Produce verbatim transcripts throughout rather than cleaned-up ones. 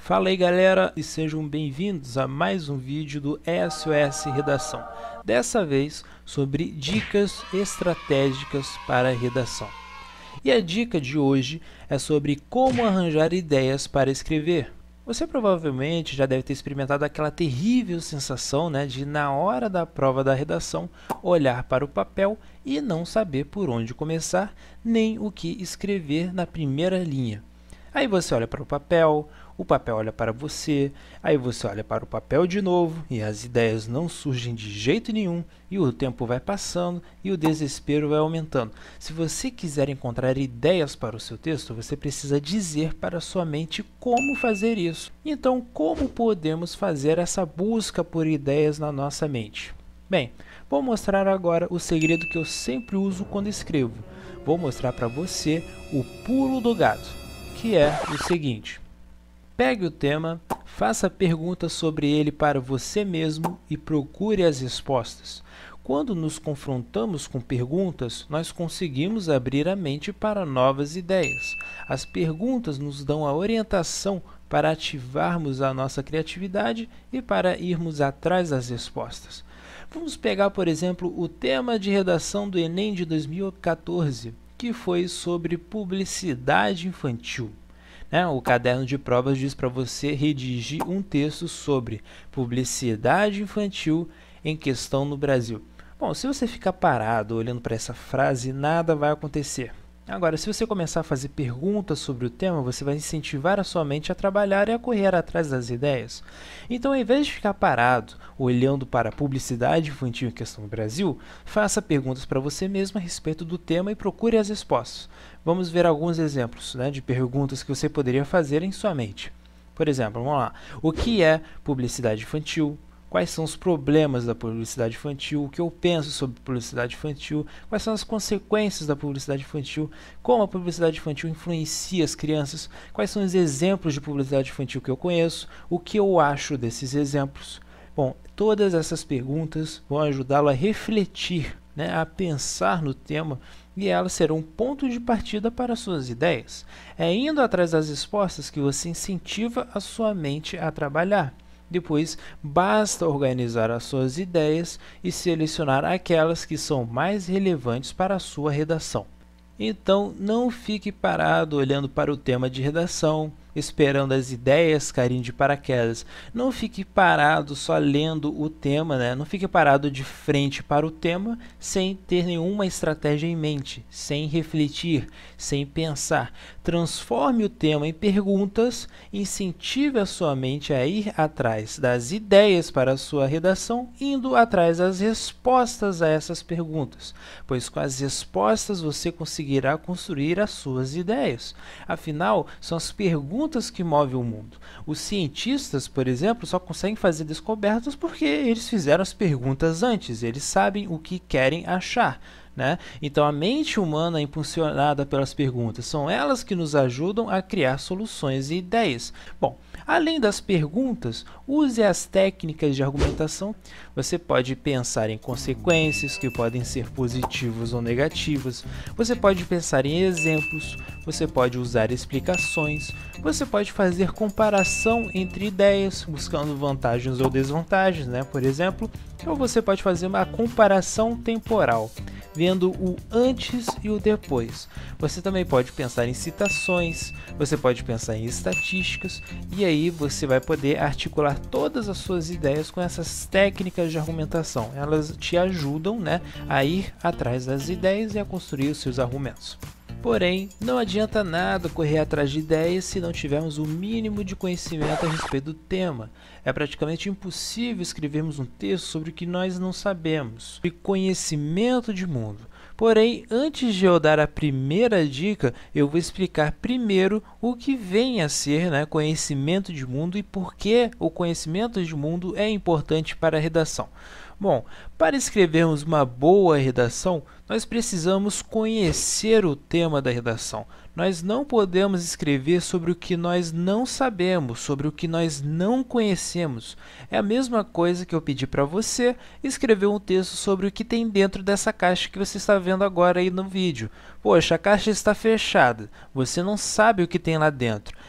Fala aí galera e sejam bem-vindos a mais um vídeo do S O S Redação, dessa vez sobre dicas estratégicas para a redação. E a dica de hoje é sobre como arranjar ideias para escrever. Você provavelmente já deve ter experimentado aquela terrível sensação, né, de na hora da prova da redação olhar para o papel e não saber por onde começar nem o que escrever na primeira linha. Aí você olha para o papel, o papel olha para você, aí você olha para o papel de novo e as ideias não surgem de jeito nenhum e o tempo vai passando e o desespero vai aumentando. Se você quiser encontrar ideias para o seu texto, você precisa dizer para a sua mente como fazer isso. Então, como podemos fazer essa busca por ideias na nossa mente? Bem, vou mostrar agora o segredo que eu sempre uso quando escrevo. Vou mostrar para você o pulo do gato, que é o seguinte: pegue o tema, faça perguntas sobre ele para você mesmo e procure as respostas. Quando nos confrontamos com perguntas, nós conseguimos abrir a mente para novas ideias. As perguntas nos dão a orientação para ativarmos a nossa criatividade e para irmos atrás das respostas. Vamos pegar, por exemplo, o tema de redação do Enem de dois mil e quatorze, que foi sobre publicidade infantil. É, o caderno de provas diz para você redigir um texto sobre publicidade infantil em questão no Brasil. Bom, se você ficar parado olhando para essa frase, nada vai acontecer. Agora, se você começar a fazer perguntas sobre o tema, você vai incentivar a sua mente a trabalhar e a correr atrás das ideias. Então, ao invés de ficar parado olhando para a publicidade infantil em questão no Brasil, faça perguntas para você mesmo a respeito do tema e procure as respostas. Vamos ver alguns exemplos, né, de perguntas que você poderia fazer em sua mente. Por exemplo, vamos lá. O que é publicidade infantil? Quais são os problemas da publicidade infantil? O que eu penso sobre publicidade infantil? Quais são as consequências da publicidade infantil? Como a publicidade infantil influencia as crianças? Quais são os exemplos de publicidade infantil que eu conheço? O que eu acho desses exemplos? Bom, todas essas perguntas vão ajudá-lo a refletir, né, a pensar no tema, e elas serão um ponto de partida para suas ideias. É indo atrás das respostas que você incentiva a sua mente a trabalhar. Depois, basta organizar as suas ideias e selecionar aquelas que são mais relevantes para a sua redação. Então, não fique parado olhando para o tema de redação, esperando as ideias caírem de paraquedas. Não fique parado só lendo o tema, né? Não fique parado de frente para o tema sem ter nenhuma estratégia em mente, sem refletir, sem pensar. Transforme o tema em perguntas, incentive a sua mente a ir atrás das ideias para a sua redação, indo atrás das respostas a essas perguntas, pois com as respostas você conseguirá construir as suas ideias. Afinal, são as perguntas que movem o mundo. Os cientistas, por exemplo, só conseguem fazer descobertas porque eles fizeram as perguntas antes, eles sabem o que querem achar, né? Então, a mente humana é impulsionada pelas perguntas, são elas que nos ajudam a criar soluções e ideias. Bom, além das perguntas, use as técnicas de argumentação. Você pode pensar em consequências que podem ser positivas ou negativas, você pode pensar em exemplos, você pode usar explicações, você pode fazer comparação entre ideias, buscando vantagens ou desvantagens, né, por exemplo, ou você pode fazer uma comparação temporal, vendo o antes e o depois. Você também pode pensar em citações, você pode pensar em estatísticas, e aí você vai poder articular todas as suas ideias com essas técnicas de argumentação. Elas te ajudam, né, a ir atrás das ideias e a construir os seus argumentos. Porém, não adianta nada correr atrás de ideias se não tivermos o mínimo de conhecimento a respeito do tema. É praticamente impossível escrevermos um texto sobre o que nós não sabemos, sobre conhecimento de mundo. Porém, antes de eu dar a primeira dica, eu vou explicar primeiro o que vem a ser, né, conhecimento de mundo e por que o conhecimento de mundo é importante para a redação. Bom, para escrevermos uma boa redação, nós precisamos conhecer o tema da redação. Nós não podemos escrever sobre o que nós não sabemos, sobre o que nós não conhecemos. É a mesma coisa que eu pedi para você escrever um texto sobre o que tem dentro dessa caixa que você está vendo agora aí no vídeo. Poxa, a caixa está fechada, você não sabe o que tem lá dentro.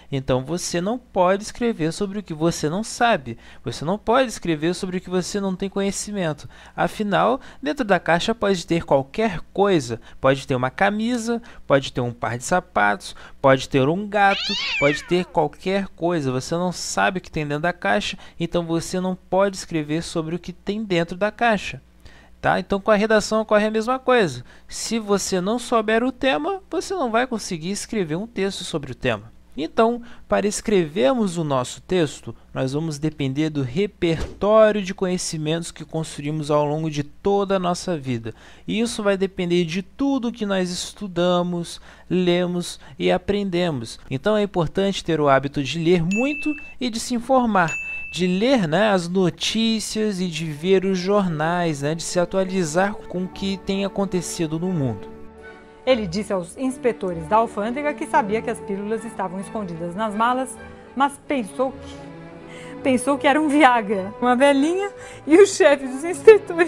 Então você não pode escrever sobre o que você não sabe. Você não pode escrever sobre o que você não tem conhecimento. Afinal, dentro da caixa pode ter qualquer coisa. Pode ter uma camisa, pode ter um par de sapatos, pode ter um gato, pode ter qualquer coisa. Você não sabe o que tem dentro da caixa, então você não pode escrever sobre o que tem dentro da caixa. Tá? Então com a redação ocorre a mesma coisa. Se você não souber o tema, você não vai conseguir escrever um texto sobre o tema. Então, para escrevermos o nosso texto, nós vamos depender do repertório de conhecimentos que construímos ao longo de toda a nossa vida. E isso vai depender de tudo que nós estudamos, lemos e aprendemos. Então é importante ter o hábito de ler muito e de se informar. De ler, né, as notícias e de ver os jornais, né, de se atualizar com o que tem acontecido no mundo. Ele disse aos inspetores da alfândega que sabia que as pílulas estavam escondidas nas malas, mas pensou que, pensou que era um Viagra, uma velhinha e o chefe dos inspetores.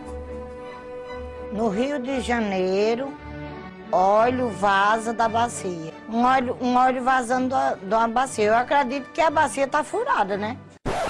No Rio de Janeiro, óleo vaza da bacia. Um óleo, um óleo vazando da, de uma bacia. Eu acredito que a bacia está furada, né?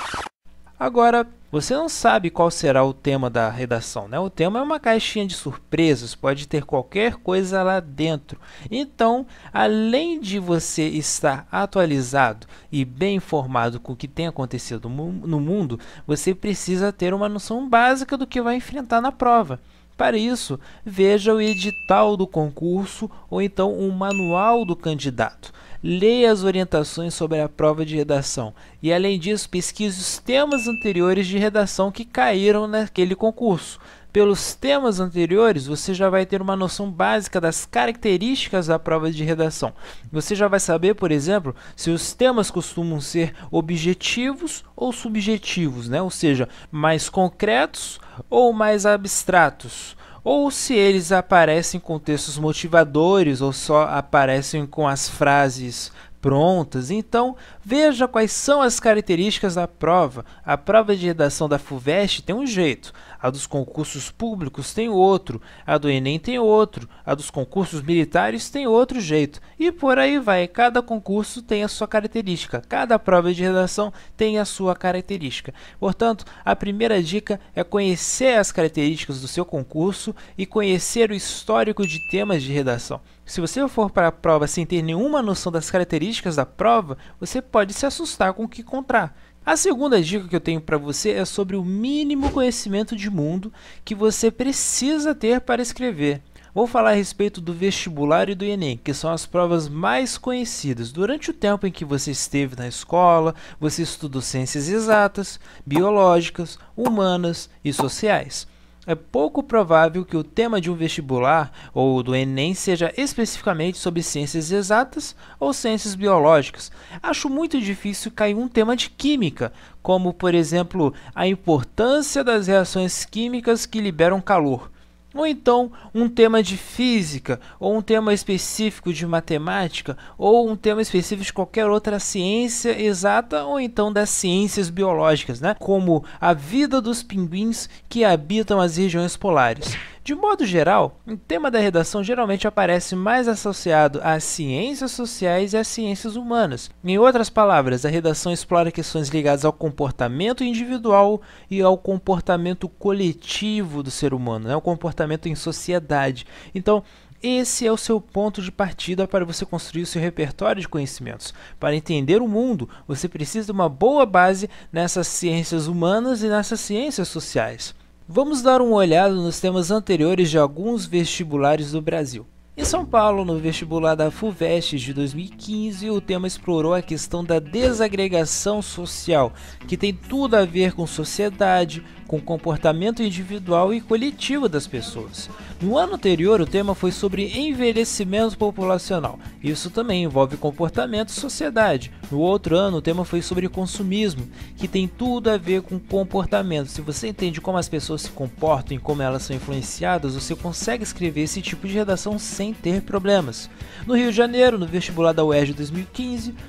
Agora, você não sabe qual será o tema da redação, né? O tema é uma caixinha de surpresas, pode ter qualquer coisa lá dentro. Então, além de você estar atualizado e bem informado com o que tem acontecido no mundo, você precisa ter uma noção básica do que vai enfrentar na prova. Para isso, veja o edital do concurso ou então um manual do candidato. Leia as orientações sobre a prova de redação e, além disso, pesquise os temas anteriores de redação que caíram naquele concurso. Pelos temas anteriores, você já vai ter uma noção básica das características da prova de redação. Você já vai saber, por exemplo, se os temas costumam ser objetivos ou subjetivos, né? Ou seja, mais concretos ou mais abstratos. Ou se eles aparecem com textos motivadores ou só aparecem com as frases prontas. Então, veja quais são as características da prova. A prova de redação da FUVEST tem um jeito, a dos concursos públicos tem outro, a do Enem tem outro, a dos concursos militares tem outro jeito. E por aí vai, cada concurso tem a sua característica, cada prova de redação tem a sua característica. Portanto, a primeira dica é conhecer as características do seu concurso e conhecer o histórico de temas de redação. Se você for para a prova sem ter nenhuma noção das características da prova, você pode se assustar com o que encontrar. A segunda dica que eu tenho para você é sobre o mínimo conhecimento de mundo que você precisa ter para escrever. Vou falar a respeito do vestibular e do Enem, que são as provas mais conhecidas. Durante o tempo em que você esteve na escola, você estudou ciências exatas, biológicas, humanas e sociais. É pouco provável que o tema de um vestibular ou do Enem seja especificamente sobre ciências exatas ou ciências biológicas. Acho muito difícil cair um tema de química, como, por exemplo, a importância das reações químicas que liberam calor. Ou então um tema de física, ou um tema específico de matemática, ou um tema específico de qualquer outra ciência exata, ou então das ciências biológicas, né? Como a vida dos pinguins que habitam as regiões polares. De modo geral, o tema da redação geralmente aparece mais associado às ciências sociais e às ciências humanas. Em outras palavras, a redação explora questões ligadas ao comportamento individual e ao comportamento coletivo do ser humano, né? O comportamento em sociedade. Então, esse é o seu ponto de partida para você construir o seu repertório de conhecimentos. Para entender o mundo, você precisa de uma boa base nessas ciências humanas e nessas ciências sociais. Vamos dar uma olhada nos temas anteriores de alguns vestibulares do Brasil. Em São Paulo, no vestibular da FUVEST de dois mil e quinze, o tema explorou a questão da desagregação social, que tem tudo a ver com sociedade, com comportamento individual e coletivo das pessoas. No ano anterior, o tema foi sobre envelhecimento populacional. Isso também envolve comportamento e sociedade. No outro ano, o tema foi sobre consumismo, que tem tudo a ver com comportamento. Se você entende como as pessoas se comportam e como elas são influenciadas, você consegue escrever esse tipo de redação sem ter problemas. No Rio de Janeiro, no vestibular da U E R J de dois mil e quinze,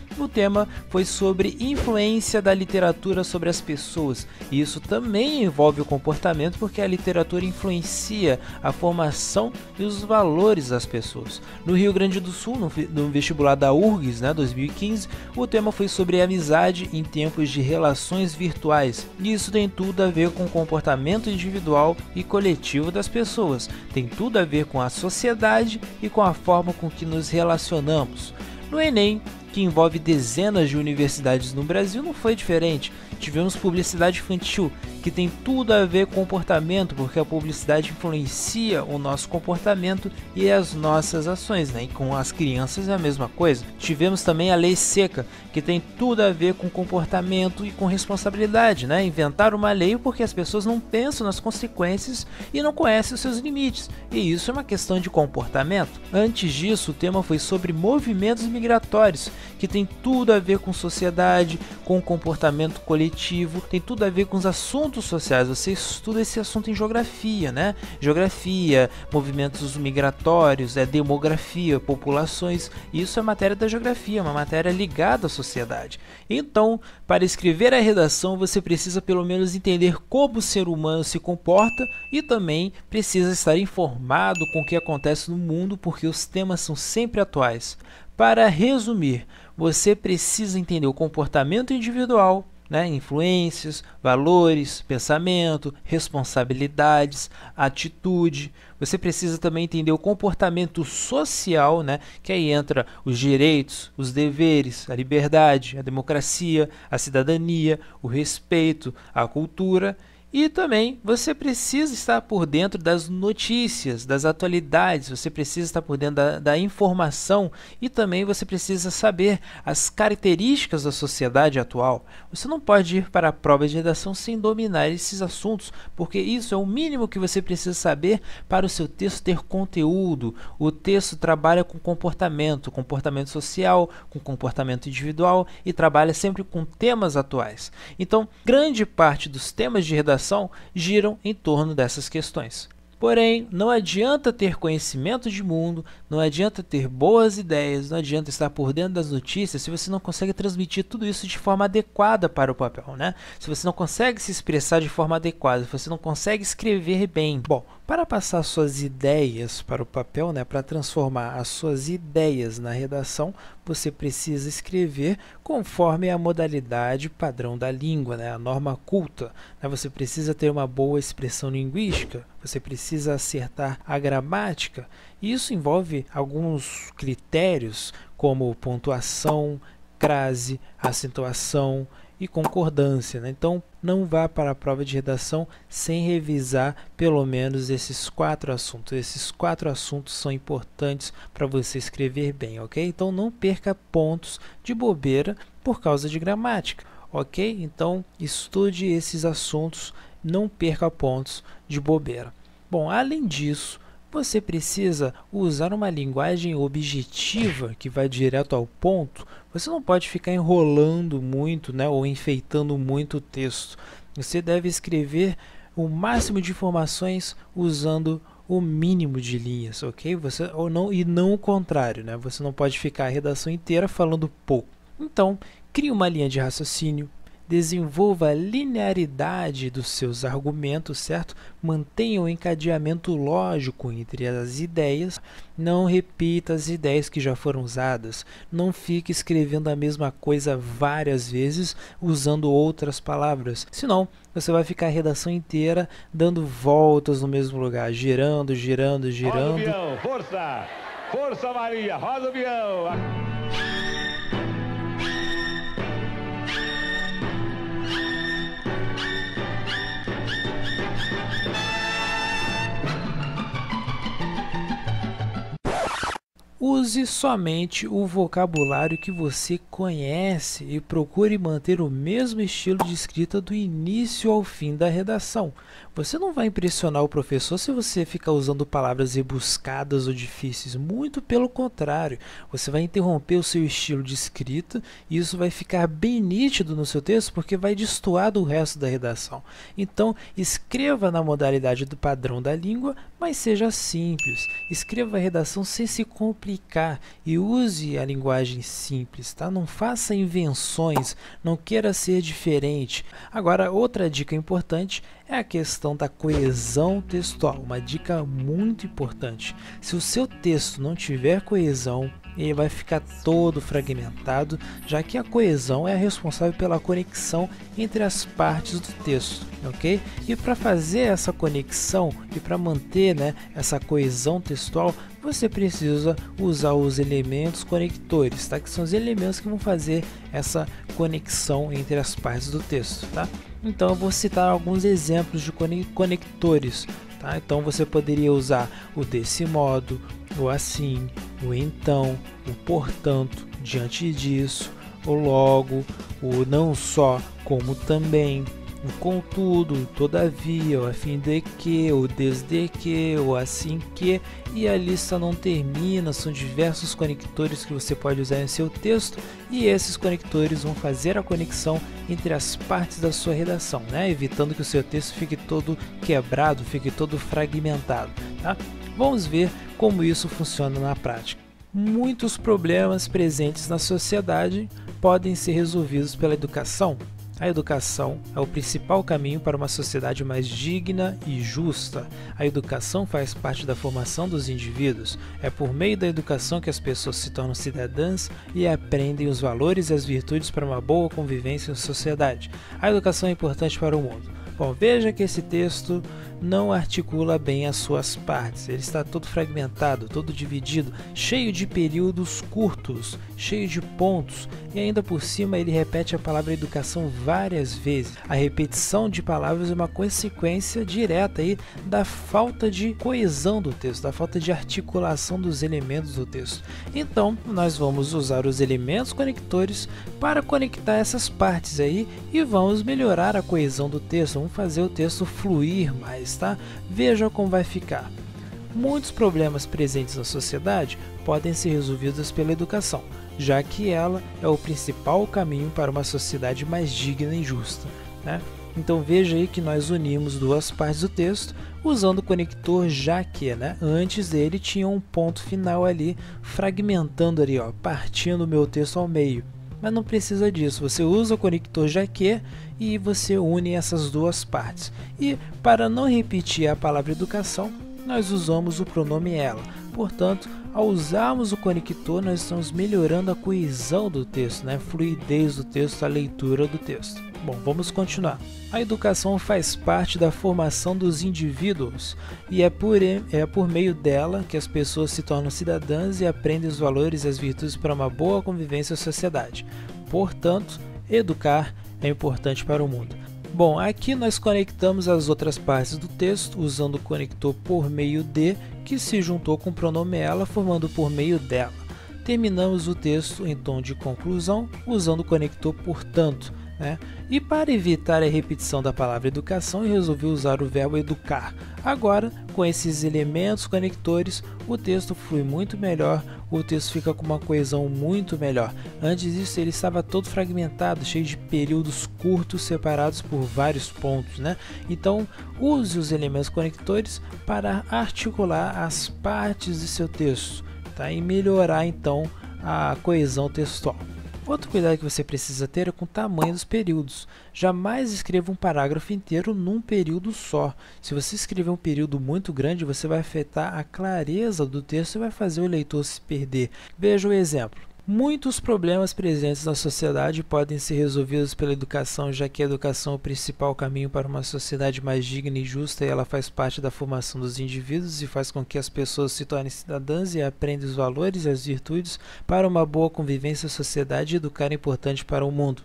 O tema foi sobre influência da literatura sobre as pessoas, e isso também envolve o comportamento, porque a literatura influencia a formação e os valores das pessoas. No Rio Grande do Sul, no, no vestibular da U R G S, né, dois mil e quinze, o tema foi sobre amizade em tempos de relações virtuais, e isso tem tudo a ver com o comportamento individual e coletivo das pessoas, tem tudo a ver com a sociedade e com a forma com que nos relacionamos. No Enem, que envolve dezenas de universidades no Brasil, não foi diferente. Tivemos publicidade infantil, que tem tudo a ver com comportamento, porque a publicidade influencia o nosso comportamento e as nossas ações, né? E com as crianças é a mesma coisa. Tivemos também a lei seca, que tem tudo a ver com comportamento e com responsabilidade, né? Inventar uma lei porque as pessoas não pensam nas consequências e não conhecem os seus limites, e isso é uma questão de comportamento. Antes disso, o tema foi sobre movimentos migratórios, que tem tudo a ver com sociedade, com comportamento coletivo, tem tudo a ver com os assuntos sociais. Você estuda esse assunto em geografia, né? Geografia, movimentos migratórios, é demografia, populações. Isso é matéria da geografia, uma matéria ligada à sociedade. Então, para escrever a redação, você precisa pelo menos entender como o ser humano se comporta e também precisa estar informado com o que acontece no mundo, porque os temas são sempre atuais. Para resumir, você precisa entender o comportamento individual, né, influências, valores, pensamento, responsabilidades, atitude. Você precisa também entender o comportamento social, né, que aí entra os direitos, os deveres, a liberdade, a democracia, a cidadania, o respeito, a cultura. E também você precisa estar por dentro das notícias, das atualidades, você precisa estar por dentro da, da informação, e também você precisa saber as características da sociedade atual. Você não pode ir para a prova de redação sem dominar esses assuntos, porque isso é o mínimo que você precisa saber para o seu texto ter conteúdo. O texto trabalha com comportamento, comportamento social, com comportamento individual, e trabalha sempre com temas atuais. Então, grande parte dos temas de redação giram em torno dessas questões. Porém, não adianta ter conhecimento de mundo, não adianta ter boas ideias, não adianta estar por dentro das notícias se você não consegue transmitir tudo isso de forma adequada para o papel, né? Se você não consegue se expressar de forma adequada, se você não consegue escrever bem. Bom, para passar suas ideias para o papel, né, para transformar as suas ideias na redação, você precisa escrever conforme a modalidade padrão da língua, né, a norma culta. Né? Você precisa ter uma boa expressão linguística, você precisa acertar a gramática. Isso envolve alguns critérios como pontuação, crase, acentuação e concordância, né? Então, não vá para a prova de redação sem revisar pelo menos esses quatro assuntos. Esses quatro assuntos são importantes para você escrever bem, ok? Então, não perca pontos de bobeira por causa de gramática, ok? Então, estude esses assuntos, não perca pontos de bobeira. Bom, além disso, você precisa usar uma linguagem objetiva que vai direto ao ponto. Você não pode ficar enrolando muito, né, ou enfeitando muito o texto. Você deve escrever o máximo de informações usando o mínimo de linhas, ok? Você, ou não, e não o contrário, né? Você não pode ficar a redação inteira falando pouco. Então, crie uma linha de raciocínio. Desenvolva a linearidade dos seus argumentos, certo? Mantenha o encadeamento lógico entre as ideias. Não repita as ideias que já foram usadas. Não fique escrevendo a mesma coisa várias vezes usando outras palavras. Senão, você vai ficar a redação inteira dando voltas no mesmo lugar, girando, girando, girando. Roda o peão, força! Força, Maria! Roda o peão! Use somente o vocabulário que você conhece e procure manter o mesmo estilo de escrita do início ao fim da redação. Você não vai impressionar o professor se você ficar usando palavras rebuscadas ou difíceis, muito pelo contrário. Você vai interromper o seu estilo de escrita e isso vai ficar bem nítido no seu texto porque vai destoar do resto da redação. Então, escreva na modalidade do padrão da língua, mas seja simples. Escreva a redação sem se complicar. comunicar e use a linguagem simples, tá? Não faça invenções, não queira ser diferente. Agora, outra dica importante é a questão da coesão textual, uma dica muito importante. Se o seu texto não tiver coesão, ele vai ficar todo fragmentado, já que a coesão é a responsável pela conexão entre as partes do texto, ok? E para fazer essa conexão e para manter, né, essa coesão textual, você precisa usar os elementos conectores, tá? Que são os elementos que vão fazer essa conexão entre as partes do texto, tá? Então eu vou citar alguns exemplos de conectores, tá? Então você poderia usar o desse modo, o assim, o então, o portanto, diante disso, o logo, o não só, como também, o contudo, o todavia, o a fim de que, o desde que, o assim que, e a lista não termina. São diversos conectores que você pode usar em seu texto, e esses conectores vão fazer a conexão entre as partes da sua redação, né? Evitando que o seu texto fique todo quebrado, fique todo fragmentado, tá? Vamos ver como isso funciona na prática. Muitos problemas presentes na sociedade podem ser resolvidos pela educação. A educação é o principal caminho para uma sociedade mais digna e justa. A educação faz parte da formação dos indivíduos. É por meio da educação que as pessoas se tornam cidadãs e aprendem os valores e as virtudes para uma boa convivência em sociedade. A educação é importante para o mundo. Bom, veja que esse texto não articula bem as suas partes. Ele está todo fragmentado, todo dividido, cheio de períodos curtos, cheio de pontos, e ainda por cima ele repete a palavra educação várias vezes. A repetição de palavras é uma consequência direta aí da falta de coesão do texto, da falta de articulação dos elementos do texto. Então, nós vamos usar os elementos conectores para conectar essas partes aí e vamos melhorar a coesão do texto, vamos fazer o texto fluir mais, tá? Veja como vai ficar. Muitos problemas presentes na sociedade podem ser resolvidos pela educação, já que ela é o principal caminho para uma sociedade mais digna e justa, né? Então veja aí que nós unimos duas partes do texto usando o conector já que, né? Antes dele tinha um ponto final ali, fragmentando ali, ó, partindo o meu texto ao meio. Mas não precisa disso, você usa o conector já que e você une essas duas partes. E para não repetir a palavra educação, nós usamos o pronome ela. Portanto, ao usarmos o conector, nós estamos melhorando a coesão do texto, né? A fluidez do texto, a leitura do texto. Bom, vamos continuar. A educação faz parte da formação dos indivíduos e é por, é por meio dela que as pessoas se tornam cidadãs e aprendem os valores e as virtudes para uma boa convivência em sociedade. Portanto, educar é importante para o mundo. Bom, aqui nós conectamos as outras partes do texto usando o conector por meio de, que se juntou com o pronome ela, formando por meio dela. Terminamos o texto em tom de conclusão usando o conector portanto, né? E para evitar a repetição da palavra educação, eu resolvi usar o verbo educar. Agora, com esses elementos conectores, o texto flui muito melhor, o texto fica com uma coesão muito melhor. Antes disso, ele estava todo fragmentado, cheio de períodos curtos separados por vários pontos, né? Então, use os elementos conectores para articular as partes de seu texto, tá? E melhorar então a coesão textual. Outro cuidado que você precisa ter é com o tamanho dos períodos. Jamais escreva um parágrafo inteiro num período só. Se você escrever um período muito grande, você vai afetar a clareza do texto e vai fazer o leitor se perder. Veja o exemplo. Muitos problemas presentes na sociedade podem ser resolvidos pela educação, já que a educação é o principal caminho para uma sociedade mais digna e justa, e ela faz parte da formação dos indivíduos e faz com que as pessoas se tornem cidadãs e aprendam os valores e as virtudes para uma boa convivência em sociedade, e educar é importante para o mundo.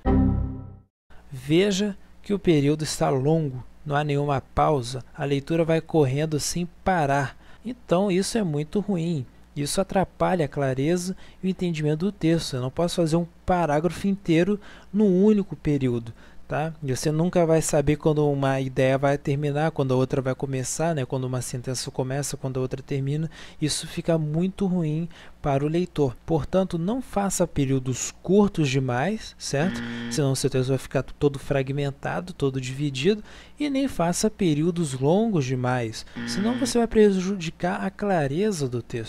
Veja que o período está longo, não há nenhuma pausa, a leitura vai correndo sem parar, então isso é muito ruim. Isso atrapalha a clareza e o entendimento do texto. Eu não posso fazer um parágrafo inteiro num único período, tá? E você nunca vai saber quando uma ideia vai terminar, quando a outra vai começar, né? Quando uma sentença começa, quando a outra termina. Isso fica muito ruim para o leitor. Portanto, não faça períodos curtos demais, certo? Senão seu texto vai ficar todo fragmentado, todo dividido. E nem faça períodos longos demais, senão você vai prejudicar a clareza do texto.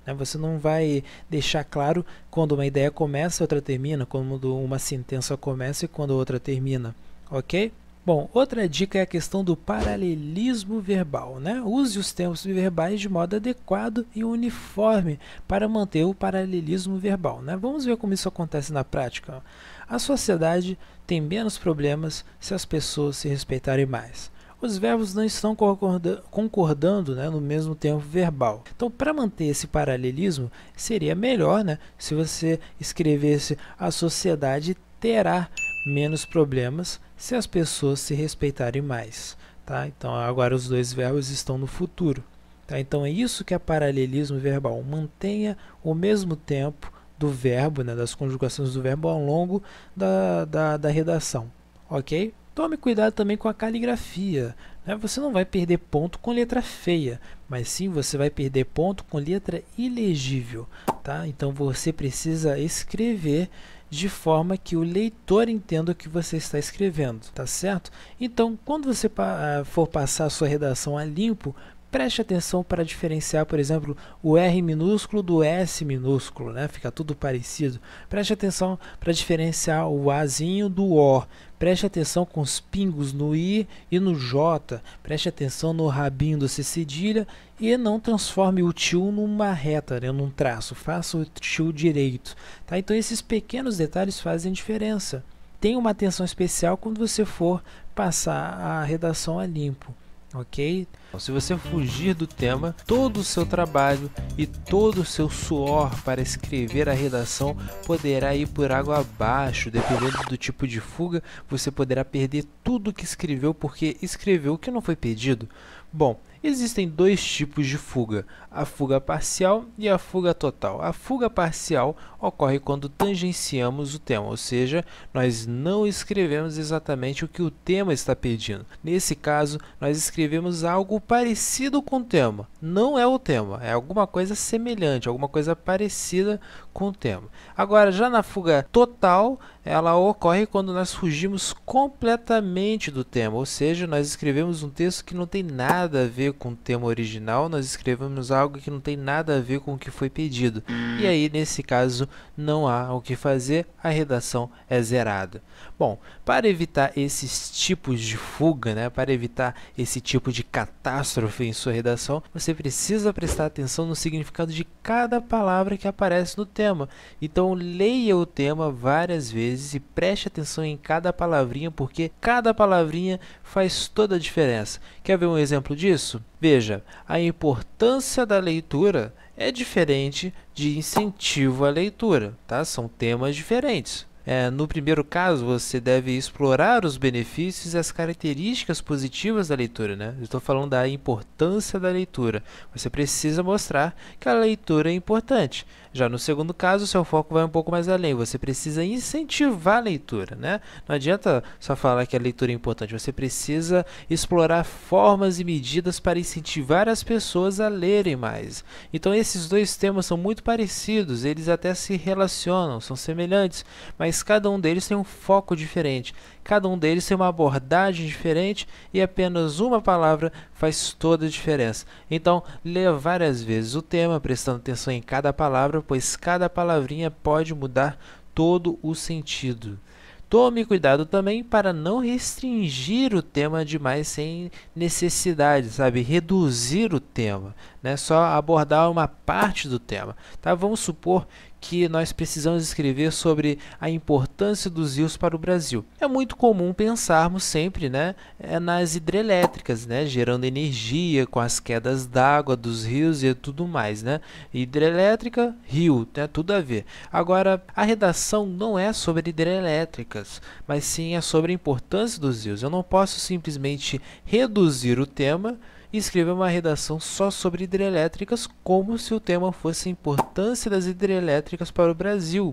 né? Você não vai deixar claro quando uma ideia começa e outra termina, quando uma sentença começa e quando outra termina, ok? Bom, outra dica é a questão do paralelismo verbal, né? Use os tempos verbais de modo adequado e uniforme para manter o paralelismo verbal, né? Vamos ver como isso acontece na prática. A sociedade tem menos problemas se as pessoas se respeitarem mais. Os verbos não estão concorda concordando, né, no mesmo tempo verbal. Então, para manter esse paralelismo, seria melhor, né, se você escrevesse: a sociedade terá menos problemas se as pessoas se respeitarem mais, tá? Então agora os dois verbos estão no futuro, tá? Então é isso que é paralelismo verbal, mantenha o mesmo tempo do verbo, né, das conjugações do verbo ao longo da, da, da redação, ok? Tome cuidado também com a caligrafia, né? Você não vai perder ponto com letra feia, mas sim você vai perder ponto com letra ilegível, tá? Então você precisa escrever de forma que o leitor entenda o que você está escrevendo, tá certo? Então, quando você pa for passar a sua redação a limpo, preste atenção para diferenciar, por exemplo, o R minúsculo do S minúsculo, né? Fica tudo parecido. Preste atenção para diferenciar o Azinho do O. Preste atenção com os pingos no I e no J. Preste atenção no rabinho do C cedilha e não transforme o tio numa reta, né? Num traço. Faça o tio direito, tá? Então esses pequenos detalhes fazem diferença. Tenha uma atenção especial quando você for passar a redação a limpo. Ok? Se você fugir do tema, todo o seu trabalho e todo o seu suor para escrever a redação poderá ir por água abaixo. Dependendo do tipo de fuga, você poderá perder tudo que escreveu porque escreveu o que não foi pedido. Bom, existem dois tipos de fuga, a fuga parcial e a fuga total. A fuga parcial ocorre quando tangenciamos o tema, ou seja, nós não escrevemos exatamente o que o tema está pedindo. Nesse caso, nós escrevemos algo parecido com o tema. Não é o tema, é alguma coisa semelhante, alguma coisa parecida com o tema. Agora, já na fuga total, ela ocorre quando nós fugimos completamente do tema, ou seja, nós escrevemos um texto que não tem nada a ver com o tema original, nós escrevemos algo que não tem nada a ver com o que foi pedido. E aí, nesse caso, não há o que fazer, a redação é zerada. Bom, para evitar esses tipos de fuga, né, para evitar esse tipo de catástrofe em sua redação, você precisa prestar atenção no significado de cada palavra que aparece no tema. Então, leia o tema várias vezes e preste atenção em cada palavrinha, porque cada palavrinha faz toda a diferença. Quer ver um exemplo disso? Veja, a importância da leitura é diferente de incentivo à leitura, tá? São temas diferentes. É, no primeiro caso, você deve explorar os benefícios e as características positivas da leitura, né? Eu estou falando da importância da leitura. Você precisa mostrar que a leitura é importante. Já no segundo caso, seu foco vai um pouco mais além. Você precisa incentivar a leitura, né? Não adianta só falar que a leitura é importante. Você precisa explorar formas e medidas para incentivar as pessoas a lerem mais. Então, esses dois temas são muito parecidos. Eles até se relacionam, são semelhantes, mas cada um deles tem um foco diferente. Cada um deles tem uma abordagem diferente e apenas uma palavra faz toda a diferença. Então, leia várias vezes o tema, prestando atenção em cada palavra, pois cada palavrinha pode mudar todo o sentido. Tome cuidado também para não restringir o tema demais sem necessidade, sabe? Reduzir o tema, né? Só abordar uma parte do tema, tá? Vamos supor que nós precisamos escrever sobre a importância dos rios para o Brasil. É muito comum pensarmos sempre, né, nas hidrelétricas, né, gerando energia com as quedas d'água dos rios e tudo mais, né? Hidrelétrica, rio, né, tudo a ver. Agora, a redação não é sobre hidrelétricas, mas sim é sobre a importância dos rios. Eu não posso simplesmente reduzir o tema e escrever uma redação só sobre hidrelétricas, como se o tema fosse a importância das hidrelétricas para o Brasil.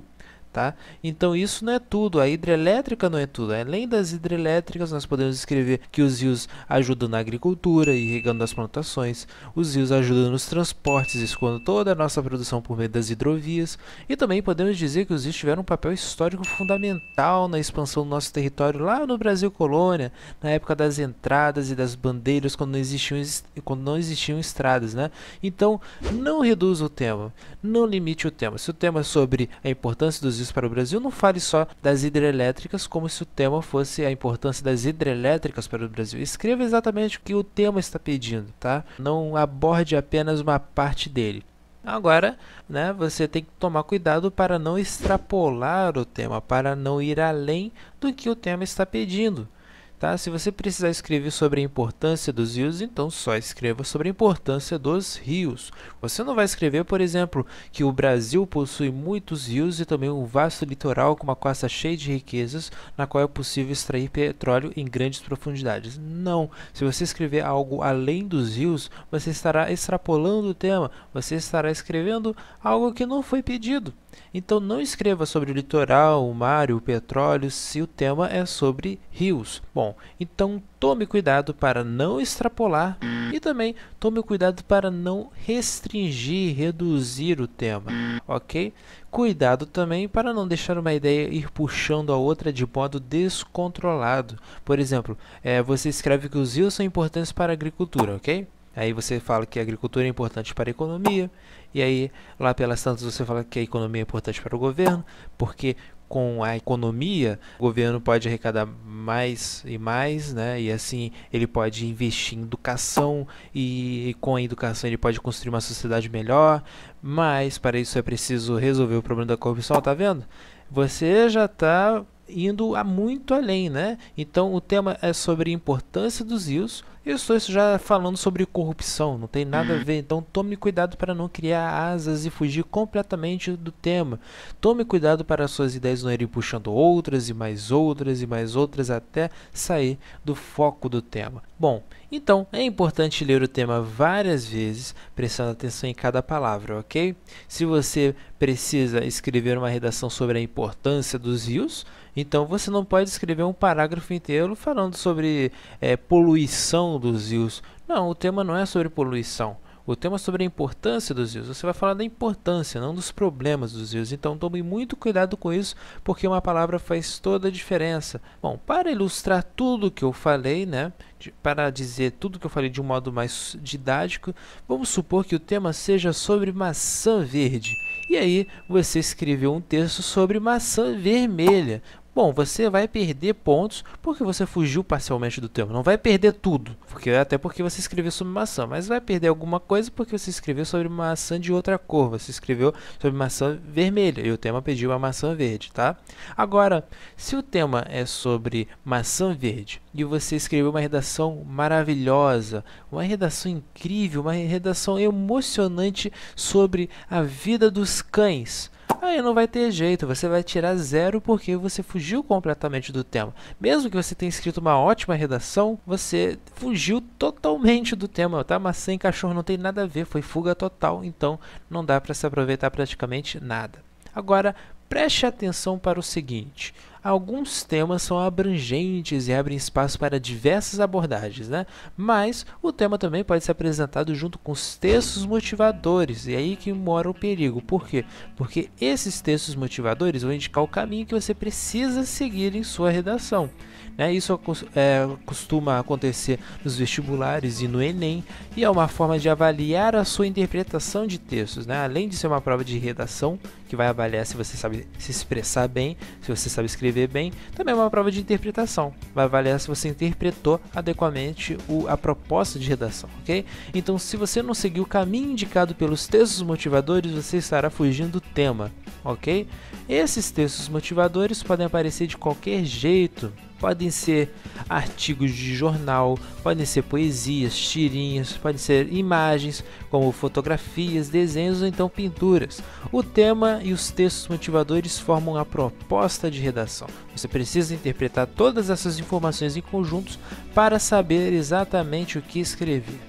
tá? Então isso não é tudo, a hidrelétrica não é tudo. Além das hidrelétricas, nós podemos escrever que os rios ajudam na agricultura, irrigando as plantações, os rios ajudam nos transportes, escoando toda a nossa produção por meio das hidrovias, e também podemos dizer que os rios tiveram um papel histórico fundamental na expansão do nosso território lá no Brasil colônia, na época das entradas e das bandeiras, quando não existiam, quando não existiam estradas, né? Então, não reduza o tema, não limite o tema. Se o tema é sobre a importância dos rios para o Brasil, não fale só das hidrelétricas como se o tema fosse a importância das hidrelétricas para o Brasil. Escreva exatamente o que o tema está pedindo, tá? Não aborde apenas uma parte dele. Agora, né, você tem que tomar cuidado para não extrapolar o tema, para não ir além do que o tema está pedindo. Tá? Se você precisar escrever sobre a importância dos rios, então só escreva sobre a importância dos rios. Você não vai escrever, por exemplo, que o Brasil possui muitos rios e também um vasto litoral com uma costa cheia de riquezas, na qual é possível extrair petróleo em grandes profundidades. Não. Se você escrever algo além dos rios, você estará extrapolando o tema, você estará escrevendo algo que não foi pedido. Então não escreva sobre o litoral, o mar e o petróleo se o tema é sobre rios. Bom, então tome cuidado para não extrapolar e também tome cuidado para não restringir, reduzir o tema, ok? Cuidado também para não deixar uma ideia ir puxando a outra de modo descontrolado. Por exemplo, é, você escreve que os rios são importantes para a agricultura, ok? Aí você fala que a agricultura é importante para a economia, e aí lá pelas tantas você fala que a economia é importante para o governo, porque com a economia o governo pode arrecadar mais e mais, né? E assim ele pode investir em educação, e, e com a educação ele pode construir uma sociedade melhor, mas para isso é preciso resolver o problema da corrupção, tá vendo? Você já está indo a muito além, né? Então o tema é sobre a importância dos rios. Eu estou já falando sobre corrupção, não tem nada a ver. Então tome cuidado para não criar asas e fugir completamente do tema. Tome cuidado para as suas ideias não irem puxando outras e mais outras e mais outras até sair do foco do tema. Bom, então é importante ler o tema várias vezes, prestando atenção em cada palavra, ok? Se você precisa escrever uma redação sobre a importância dos rios, então você não pode escrever um parágrafo inteiro falando sobre é, poluição dos rios. Não, o tema não é sobre poluição. O tema é sobre a importância dos rios. Você vai falar da importância, não dos problemas dos rios. Então tome muito cuidado com isso, porque uma palavra faz toda a diferença. Bom, para ilustrar tudo que eu falei, né, de, para dizer tudo que eu falei de um modo mais didático, vamos supor que o tema seja sobre maçã verde. E aí você escreveu um texto sobre maçã vermelha. Bom, você vai perder pontos porque você fugiu parcialmente do tema. Não vai perder tudo, porque até porque você escreveu sobre maçã, mas vai perder alguma coisa porque você escreveu sobre maçã de outra cor. Você escreveu sobre maçã vermelha e o tema pediu a maçã verde, tá? Agora, se o tema é sobre maçã verde e você escreveu uma redação maravilhosa, uma redação incrível, uma redação emocionante sobre a vida dos cães, aí não vai ter jeito, você vai tirar zero porque você fugiu completamente do tema. Mesmo que você tenha escrito uma ótima redação, você fugiu totalmente do tema, tá? Maçã e cachorro não tem nada a ver, foi fuga total, então não dá para se aproveitar praticamente nada. Agora, preste atenção para o seguinte: alguns temas são abrangentes e abrem espaço para diversas abordagens, né? Mas o tema também pode ser apresentado junto com os textos motivadores, e é aí que mora o perigo. Por quê? Porque esses textos motivadores vão indicar o caminho que você precisa seguir em sua redação. Né? Isso é, costuma acontecer nos vestibulares e no Enem, e é uma forma de avaliar a sua interpretação de textos, né? Além de ser uma prova de redação, que vai avaliar se você sabe se expressar bem, se você sabe escrever bem, também é uma prova de interpretação, vai avaliar se você interpretou adequadamente o, a proposta de redação, ok? Então, se você não seguir o caminho indicado pelos textos motivadores, você estará fugindo do tema, ok? Esses textos motivadores podem aparecer de qualquer jeito. Podem ser artigos de jornal, podem ser poesias, tirinhas, podem ser imagens como fotografias, desenhos ou então pinturas. O tema e os textos motivadores formam a proposta de redação. Você precisa interpretar todas essas informações em conjuntos para saber exatamente o que escrever.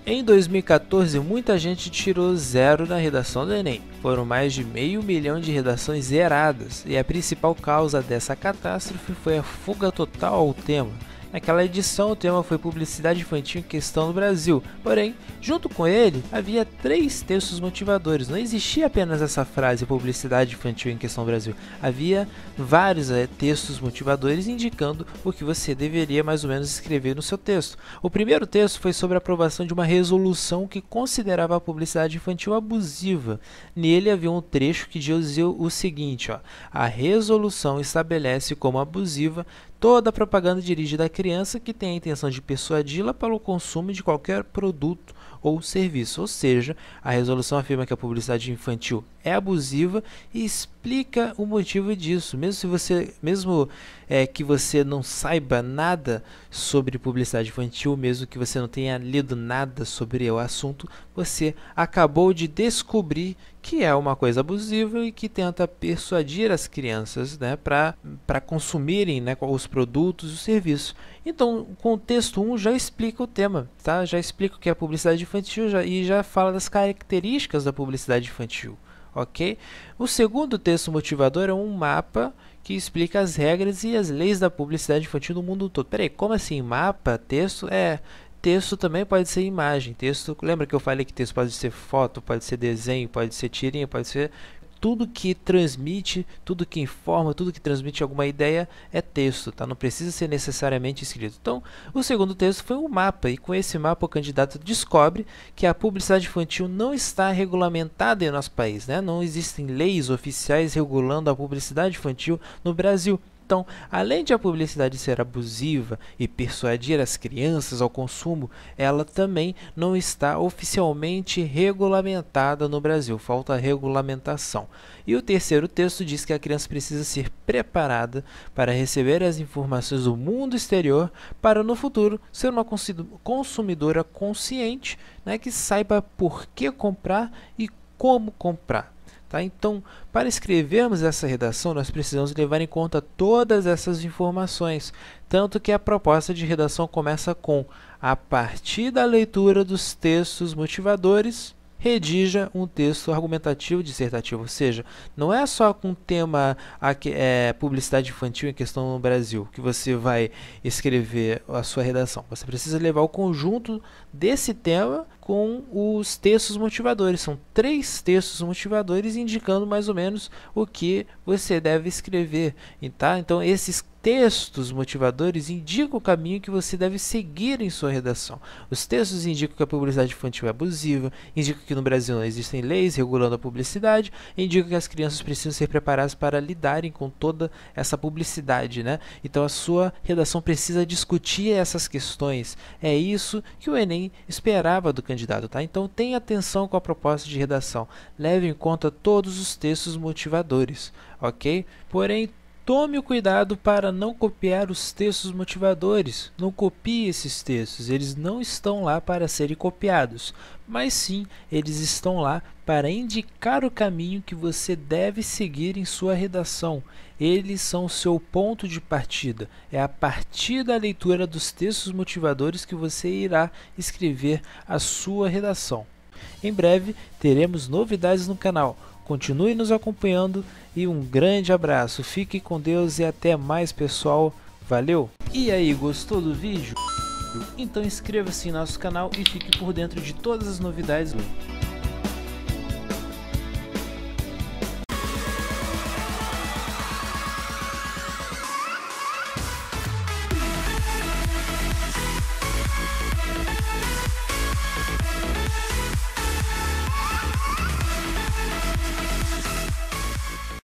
Em dois mil e quatorze, muita gente tirou zero na redação do Enem. Foram mais de meio milhão de redações zeradas, e a principal causa dessa catástrofe foi a fuga total ao tema. Naquela edição, o tema foi publicidade infantil em questão no Brasil, porém, junto com ele, havia três textos motivadores. Não existia apenas essa frase, publicidade infantil em questão no Brasil. Havia vários é, textos motivadores indicando o que você deveria mais ou menos escrever no seu texto. O primeiro texto foi sobre a aprovação de uma resolução que considerava a publicidade infantil abusiva. Nele havia um trecho que dizia o seguinte, ó, a resolução estabelece como abusiva toda a propaganda dirigida à criança que tem a intenção de persuadi-la para o consumo de qualquer produto ou serviço. Ou seja, a resolução afirma que a publicidade infantil é abusiva e explica o motivo disso. Mesmo se você, mesmo é, que você não saiba nada sobre publicidade infantil, mesmo que você não tenha lido nada sobre o assunto, você acabou de descobrir que é uma coisa abusiva e que tenta persuadir as crianças, né, para para consumirem, né, os produtos e os serviços. Então, o contexto um já explica o tema, tá? Já explica o que é a publicidade infantil já, e já fala das características da publicidade infantil, ok? O segundo texto motivador é um mapa que explica as regras e as leis da publicidade infantil no mundo todo. Peraí, como assim mapa, texto? É... Texto também pode ser imagem. Texto, lembra que eu falei que texto pode ser foto, pode ser desenho, pode ser tirinha, pode ser tudo que transmite, tudo que informa, tudo que transmite alguma ideia é texto, tá? Não precisa ser necessariamente escrito. Então, o segundo texto foi um mapa, e com esse mapa o candidato descobre que a publicidade infantil não está regulamentada em nosso país, né? Não existem leis oficiais regulando a publicidade infantil no Brasil. Então, além de a publicidade ser abusiva e persuadir as crianças ao consumo, ela também não está oficialmente regulamentada no Brasil. Falta regulamentação. E o terceiro texto diz que a criança precisa ser preparada para receber as informações do mundo exterior para, no futuro, ser uma consumidora consciente, né, que saiba por que comprar e como comprar. Tá? Então, para escrevermos essa redação, nós precisamos levar em conta todas essas informações, tanto que a proposta de redação começa com: a partir da leitura dos textos motivadores, redija um texto argumentativo dissertativo. Ou seja, não é só com o tema é, publicidade infantil em questão no Brasil que você vai escrever a sua redação. Você precisa levar o conjunto desse tema com os textos motivadores. São três textos motivadores indicando mais ou menos o que você deve escrever. Tá? Então, esses textos motivadores indicam o caminho que você deve seguir em sua redação. Os textos indicam que a publicidade infantil é abusiva, indicam que no Brasil não existem leis regulando a publicidade, indicam que as crianças precisam ser preparadas para lidarem com toda essa publicidade, né? Então, a sua redação precisa discutir essas questões. É isso que o Enem esperava do candidato, tá? Então, tenha atenção com a proposta de redação. Leve em conta todos os textos motivadores, ok? Porém, tome o cuidado para não copiar os textos motivadores. Não copie esses textos, eles não estão lá para serem copiados, mas sim, eles estão lá para indicar o caminho que você deve seguir em sua redação. Eles são o seu ponto de partida. É a partir da leitura dos textos motivadores que você irá escrever a sua redação. Em breve, teremos novidades no canal. Continue nos acompanhando e um grande abraço. Fique com Deus e até mais, pessoal. Valeu! E aí, gostou do vídeo? Então inscreva-se em nosso canal e fique por dentro de todas as novidades.